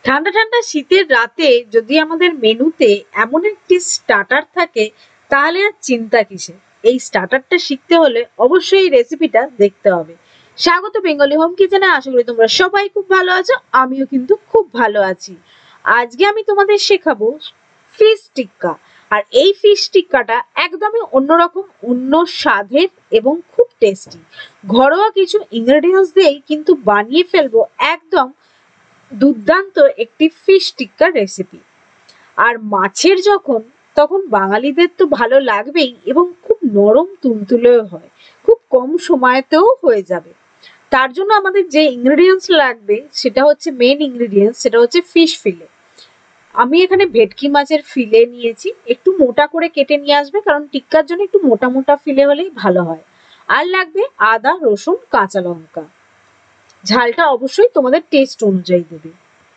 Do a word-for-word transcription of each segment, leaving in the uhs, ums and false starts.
ঠান্ডা ঠান্ডা শীতের রাতে যদি আমাদের মেনুতে এমন একটি স্টার্টার থাকে তাহলে আর চিন্তা কিসের। এই স্টার্টারটা শিখতে হলে অবশ্যই এই রেসিপিটা দেখতে হবে। স্বাগত বেঙ্গলি হোম কিচেনে, আশা করি তোমরা সবাই খুব ভালো আছো, আমিও কিন্তু খুব ভালো আছি। আজকে আমি তোমাদের শেখাবো ফিশ টিক্কা। আর এই ফিশ টিক্কাটা একদমই অন্যরকম, অন্য স্বাদের এবং খুব টেস্টি। ঘরোয়া কিছু ইনগ্রেডিয়েন্টস দিয়েই কিন্তু বানিয়ে ফেলবো একদম দুর্দান্ত একটি ফিশ টিক্কা রেসিপি। আর মাছের যখন, তখন বাঙালিদের তো ভালো লাগবেই এবং খুব নরম তুলতুলেও হয়, খুব কম সময়তেও হয়ে যাবে। তার জন্য আমাদের যে ইনগ্রেডিয়েন্টস লাগবে সেটা হচ্ছে মেন ইনগ্রেডিয়েন্টস, সেটা হচ্ছে ফিশ ফিলে। আমি এখানে ভেটকি মাছের ফিলে নিয়েছি, একটু মোটা করে কেটে নিয়ে আসবে, কারণ টিক্কার জন্য একটু মোটা মোটা ফিলে হলেই ভালো হয়। আর লাগবে আদা, রসুন, কাঁচা লঙ্কা। ঝালটা অবশ্যই তোমাদের টেস্ট অনুযায়ী দেবে।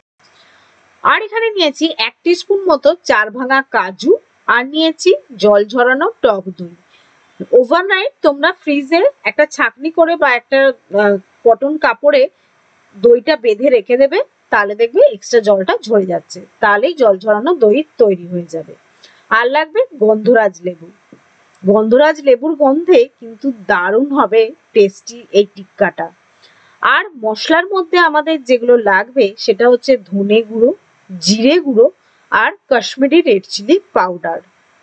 আর এখানে নিয়েছি এক টিস্পুন মতো চার ভাঙা কাজু, আর নিয়েছি জল ঝরানো টক দই। ওভারনাইট তোমরা ফ্রিজে একটা ছাঁকনি করে বা একটা কটন কাপড়ে দইটা বেঁধে রেখে দেবে, তাহলে দেখবে এক্সট্রা জলটা ঝরে যাচ্ছে, তাহলেই জল ঝরানো দই তৈরি হয়ে যাবে। আর লাগবে গন্ধরাজ লেবু। গন্ধরাজ লেবুর গন্ধে কিন্তু দারুণ হবে টেস্টি এই টিক্কাটা। আর মশলার মধ্যে আমাদের যেগুলো লাগবে সেটা হচ্ছে ধনে গুঁড়ো, জিরে গুঁড়ো, আর কাশ্মীরি রেড চিলি পাউডার।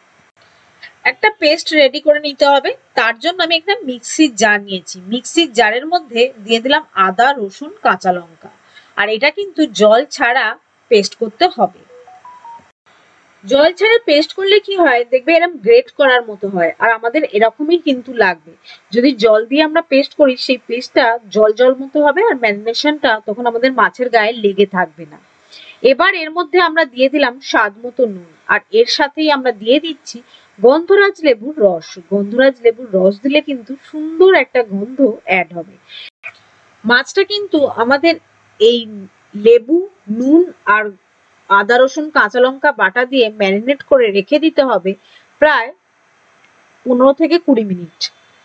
একটা পেস্ট রেডি করে নিতে হবে। তার জন্য আমি একটা মিক্সির জার নিয়েছি। মিক্সির জারের মধ্যে দিয়ে দিলাম আদা, রসুন, কাঁচা লঙ্কা। আর এটা কিন্তু জল ছাড়া পেস্ট করতে হবে। জল ছাড়া পেস্ট করলে কি হয় দেখবে, এরকম গ্রেট করার মতো হয়। আর আমাদের এরকমই কিন্তু লাগবে। যদি জল দিয়ে আমরা পেস্ট করি, সেই পেস্টটা জল জল মতো হবে, আর ম্যারিনেশনটা তখন আমাদের মাছের গায়ে লেগে থাকবে না। এবার এর মধ্যে আমরা দিয়ে দিলাম স্বাদ মতো নুন, আর এর সাথেই আমরা দিয়ে দিচ্ছি গন্ধরাজ লেবুর রস। গন্ধরাজ লেবুর রস দিলে কিন্তু সুন্দর একটা গন্ধ অ্যাড হবে। মাছটা কিন্তু আমাদের এই লেবু, নুন আর আদা, রসুন, কাঁচা লঙ্কা বাটা দিয়ে ম্যারিনেট করে রেখে দিতে হবে প্রায় পনেরো থেকে কুড়ি মিনিট।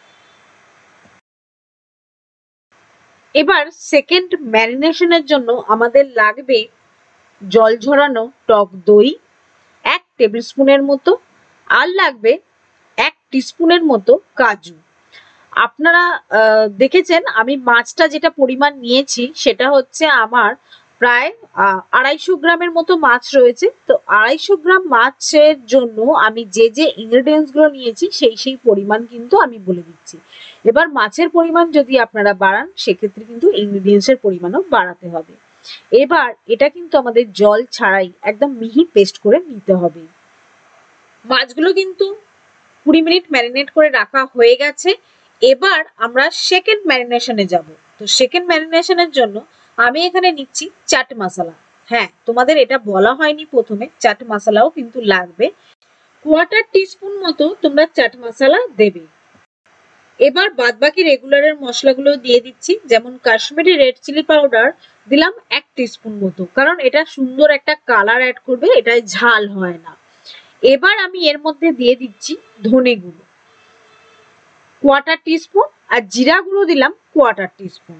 এবার সেকেন্ড ম্যারিনেশনের জন্য আমাদের লাগবে জল ঝরানো টক দই এক টেবিল স্পুনের মতো, আর লাগবে এক টিস্পুনের মতো কাজু। আপনারা দেখেছেন আমি মাছটা যেটা পরিমাণ নিয়েছি সেটা হচ্ছে আমার প্রায় আড়াইশো গ্রামের মতো মাছ রয়েছে। তো আড়াইশো গ্রাম মাছের জন্য আমি যে যে ইনগ্রেডিয়েন্টস গুলো নিয়েছি সেই সেই পরিমাণ কিন্তু আমি বলে দিচ্ছি। এবার মাছের পরিমাণ যদি আপনারা বাড়ান, সেক্ষেত্রে কিন্তু ইনগ্রেডিয়েন্টস এর পরিমাণও বাড়াতে হবে। এবার এটা কিন্তু আমাদের জল ছাড়াই একদম মিহি পেস্ট করে নিতে হবে। মাছগুলো কিন্তু কুড়ি মিনিট ম্যারিনেট করে রাখা হয়ে গেছে। এবার আমরা সেকেন্ড ম্যারিনেশনে যাব। তো সেকেন্ড ম্যারিনেশনের জন্য আমি এখানে নিচ্ছি চাট মশলা। হ্যাঁ, তোমাদের এটা বলা হয়নি প্রথমে, চাট মশলাও কিন্তু লাগবে। কোয়ার্টার টিস্পুন মতো তোমরা চাট মশলা দেবে। এবার বাদবাকি রেগুলারের মশলাগুলো দিয়ে দিচ্ছি, যেমন কাশ্মীরি রেড চিলি পাউডার দিলাম এক টিস্পুন মতো, কারণ এটা সুন্দর একটা কালার অ্যাড করবে, এটায় ঝাল হয় না। এবার আমি এর মধ্যে দিয়ে দিচ্ছি ধনে গুঁড়ো কোয়ার্টার টিস্পুন, আর জিরা গুঁড়ো দিলাম কোয়ার্টার টিস্পুন।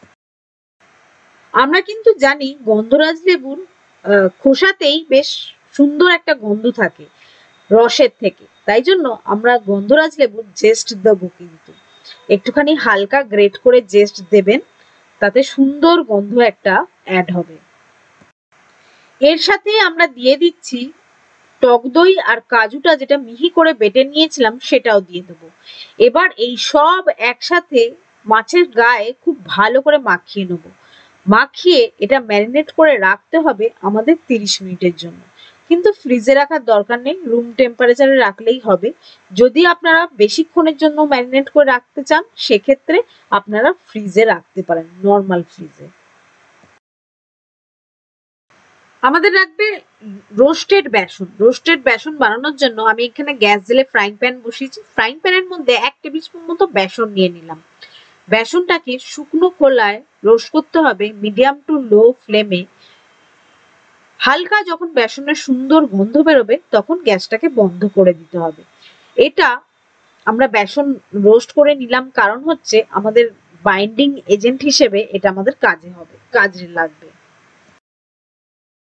আমরা কিন্তু জানি গন্ধরাজ লেবুর খোসাতেই বেশ সুন্দর একটা গন্ধ থাকে রসের থেকে, তাই জন্য আমরা গন্ধরাজ লেবুর জেস্ট দেবো, কিন্তু একটুখানি হালকা গ্রেট করে জেস্ট দেবেন, তাতে সুন্দর গন্ধ একটা অ্যাড হবে। এর সাথে আমরা দিয়ে দিচ্ছি টক দই আর কাজুটা যেটা মিহি করে বেটে নিয়েছিলাম সেটাও দিয়ে দেবো। এবার এই সব একসাথে মাছের গায়ে খুব ভালো করে মাখিয়ে নেব। মাখিয়ে এটা ম্যারিনেট করে রাখতে হবে আমাদের তিরিশ মিনিটের জন্য। কিন্তু ফ্রিজে রাখার দরকার নেই, রুম টেম্পারেচারে রাখলেই হবে। যদি আপনারা বেশিক্ষণের জন্য ম্যারিনেট করে রাখতে চান, সেক্ষেত্রে আপনারা ফ্রিজে রাখতে পারেন, নর্মাল ফ্রিজে। আমাদের লাগবে রোস্টেড বেসন। রোস্টেড বেসন বানানোর জন্য আমি এখানে গ্যাস জেলে ফ্রাইং প্যান বসিয়েছি। ফ্রাইং প্যানের মধ্যে এক টেবিল স্পুন মতো বেসন নিয়ে নিলাম। বেসনটাকে শুকনো খোলায় রোস্ট করতে হবে মিডিয়াম টু লো ফ্লেমে। হালকা যখন বেসনের সুন্দর গন্ধ বেরোবে তখন গ্যাসটাকে বন্ধ করে দিতে হবে। এটা আমরা বেসন রোস্ট করে নিলাম, কারণ হচ্ছে আমাদের বাইন্ডিং এজেন্ট হিসেবে এটা আমাদের কাজে হবে, কাজে লাগবে।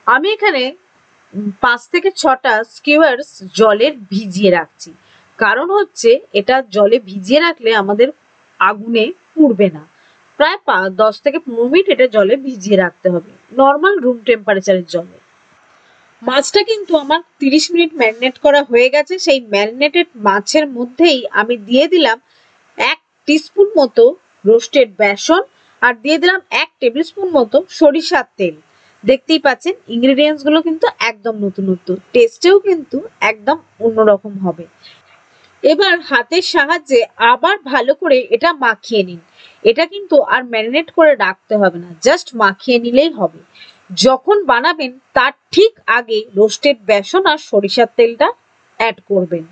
আমি এখানে পাঁচ থেকে ছটা স্কিউয়ার্স জলের ভিজিয়ে রাখছি, কারণ হচ্ছে এটা জলে ভিজিয়ে রাখলে আমাদের আগুনে পুড়বে না। প্রায় দশ থেকে পনেরো মিনিট এটা জলে ভিজিয়ে রাখতে হবে, নর্মাল রুম টেম্পারেচারের জলে। মাছটা কিন্তু আমার তিরিশ মিনিট ম্যারিনেট করা হয়ে গেছে। সেই ম্যারিনেটেড মাছের মধ্যেই আমি দিয়ে দিলাম এক টিস্পুন মতো রোস্টেড বেসন, আর দিয়ে দিলাম এক টেবিল স্পুন মতো সরিষার তেল। দেখতেই পাচ্ছেন ইনগ্রেডিয়েন্টস গুলো কিন্তু একদম নতুন নতুন, টেস্টেও কিন্তু একদম অন্যরকম হবে। এবার হাতের সাহায্যে আবার ভালো করে এটা মাখিয়ে নিন। এটা কিন্তু আর ম্যারিনেট করে রাখতে হবে না, জাস্ট মাখিয়ে নিলেই হবে। যখন বানাবেন তার ঠিক আগে রোস্টেড বেসন আর সরিষার তেলটা অ্যাড করবেন।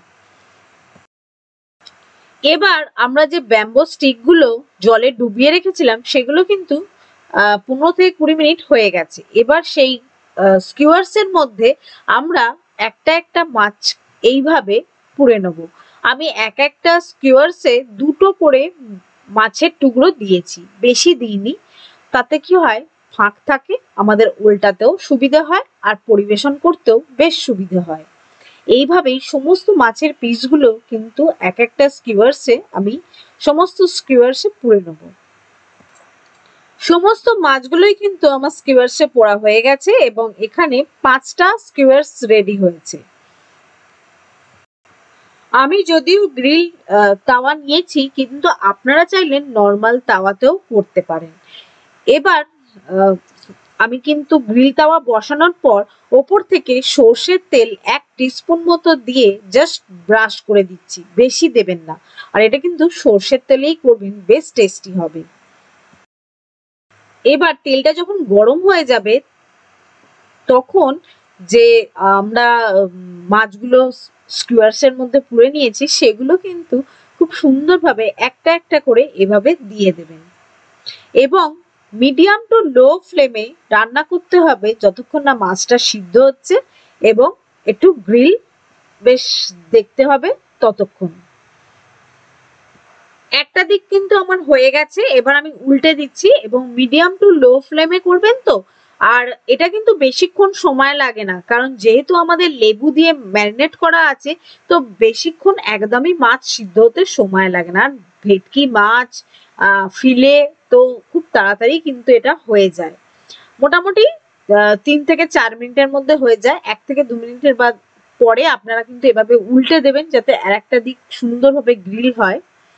এবার আমরা যে ব্যাম্বো স্টিক গুলো জলে ডুবিয়ে রেখেছিলাম সেগুলো কিন্তু আহ পনেরো থেকে কুড়ি মিনিট হয়ে গেছে। এবার সেই স্কিউয়ার্স এর মধ্যে আমরা একটা একটা মাছ এইভাবে পুড়ে নেব। আমি এক একটা স্কিউয়ার্সে দুটো করে মাছের টুকরো দিয়েছি, বেশি দিইনি। তাতে কি হয়, ফাঁক থাকে, আমাদের উল্টাতেও সুবিধা হয় আর পরিবেশন করতেও বেশ সুবিধা হয়। এইভাবেই সমস্ত মাছের পিসগুলো কিন্তু এক একটা স্কিউয়ার্সে আমি সমস্ত স্কিউয়ার্সে পুড়ে নেব। সমস্ত মাছগুলোই কিন্তু আমার স্কিউয়ার্সে পোড়া হয়ে গেছে এবং এখানে পাঁচটা স্কিউয়ার্স রেডি হয়েছে। আমি যদিও গ্রিল তাওয়া নিয়েছি, কিন্তু আপনারা চাইলে নর্মাল তাওয়াতেও করতে পারেন। এবার আমি কিন্তু গ্রিল তাওয়া বসানোর পর ওপর থেকে সর্ষের তেল এক টিস্পুন মতো দিয়ে জাস্ট ব্রাশ করে দিচ্ছি, বেশি দেবেন না। আর এটা কিন্তু সর্ষের তেলেই করবেন, বেশ টেস্টি হবে। এবার তেলটা যখন গরম হয়ে যাবে তখন যে আমরা মাছগুলো স্কিউয়ার্সের মধ্যে পুড়ে নিয়েছি সেগুলো কিন্তু খুব সুন্দরভাবে একটা একটা করে এভাবে দিয়ে দেবেন এবং মিডিয়াম টু লো ফ্লেমে রান্না করতে হবে যতক্ষণ না মাছটা সিদ্ধ হচ্ছে এবং একটু গ্রিল বেশ দেখতে হবে ততক্ষণ। একটা দিক কিন্তু আমার হয়ে গেছে, এবার আমি উল্টে দিচ্ছি এবং মিডিয়াম টু লো ফ্লেমে করবেন তো। আর এটা কিন্তু বেশিক্ষণ সময় লাগে না, কারণ যেহেতু আমাদের লেবু দিয়ে ম্যারিনেট করা আছে তো বেশিক্ষণ একদমই মাছ সিদ্ধ হতে সময় লাগে না। আর ভেটকি মাছ ফিলে তো খুব তাড়াতাড়ি কিন্তু এটা হয়ে যায়, মোটামুটি তিন থেকে চার মিনিটের মধ্যে হয়ে যায়। এক থেকে দু মিনিটের বাদ পরে আপনারা কিন্তু এভাবে উল্টে দেবেন যাতে আর একটা দিক সুন্দরভাবে গ্রিল হয়।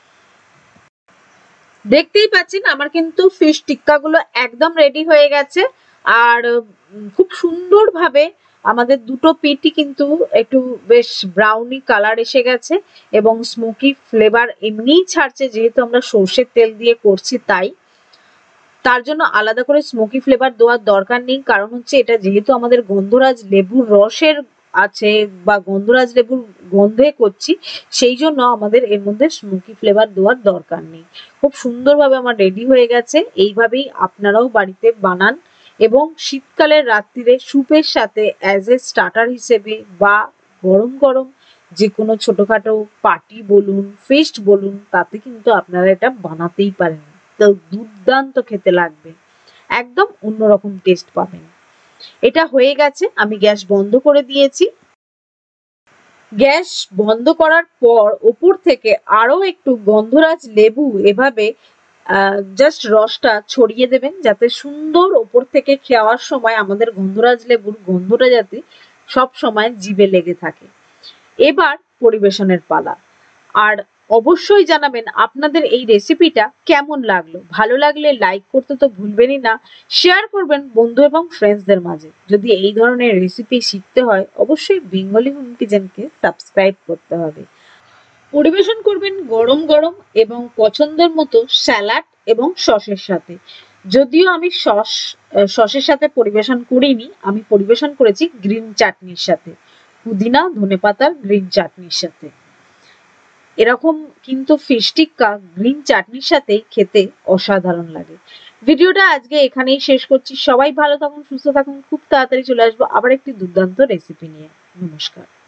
দেখতেই পাচ্ছেন আমার কিন্তু ফিশ টিক্কা গুলো একদম রেডি হয়ে গেছে আর খুব সুন্দরভাবে আমাদের দুটো পিঠই কিন্তু একটু বেশ ব্রাউনি কালার এসে গেছে এবং স্মোকি ফ্লেভার এমনিই ছাড়ছে, যেহেতু আমরা সর্ষের তেল দিয়ে করছি তাই। তার জন্য আলাদা করে স্মোকি ফ্লেভার দেওয়ার দরকার নেই, কারণ হচ্ছে এটা যেহেতু আমাদের গন্ধরাজ লেবুর রসের আছে বা গন্ধরাজ লেবুর গন্ধে করছি, সেই জন্য আমাদের এর মধ্যে স্মোকি ফ্লেভার দেওয়ার দরকার নেই। খুব সুন্দরভাবে আমার রেডি হয়ে গেছে। এইভাবেই আপনারাও বাড়িতে বানান এবং শীতকালের রাত্রিরে স্যুপের সাথে অ্যাজ এ স্টার্টার হিসেবে বা গরম গরম যে কোনো ছোটখাটো পার্টি বলুন, ফিস্ট বলুন, তাতে কিন্তু আপনারা এটা বানাতেই পারেন। তো দুর্দান্ত খেতে লাগবে, একদম অন্যরকম টেস্ট পাবেন। এটা হয়ে গেছে, আমি গ্যাস বন্ধ করে দিয়েছি। গ্যাস বন্ধ করার পর ওপর থেকে আরো একটু গন্ধরাজ লেবু এভাবে জাস্ট রসটা ছড়িয়ে দেবেন, যাতে সুন্দর ওপর থেকে খাওয়ার সময় আমাদের গন্ধরাজ লেবুর গন্ধটা যাতে সব সময় জিভে লেগে থাকে। এবার পরিবেশনের পালা। আর অবশ্যই জানাবেন আপনাদের এই রেসিপিটা কেমন লাগলো। ভালো লাগলে লাইক করতে তো ভুলবেনই না, শেয়ার করবেন বন্ধু এবং ফ্রেন্ডসদের মাঝে। যদি এই ধরনের রেসিপি শিখতে হয় অবশ্যই বেঙ্গলি হোম কিচেনকে সাবস্ক্রাইব করতে হবে। পরিবেশন করবেন গরম গরম এবং পছন্দের মতো স্যালাড এবং সসের সাথে। যদিও আমি সস সসের সাথে পরিবেশন করিনি, আমি পরিবেশন করেছি গ্রিন চাটনির সাথে, পুদিনা ধনেপাতার গ্রিন চাটনির সাথে। এরকম কিন্তু ফিশ টিক্কা গ্রিন চাটনির সাথে খেতে অসাধারণ লাগে। ভিডিওটা আজকে এখানেই শেষ করছি। সবাই ভালো থাকুন, সুস্থ থাকুন। খুব তাড়াতাড়ি চলে আসবো আবার একটি দুর্দান্ত রেসিপি নিয়ে। নমস্কার।